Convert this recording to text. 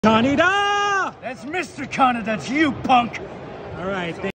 Kaneda! That's Mr. Kaneda, that's you, punk! All right.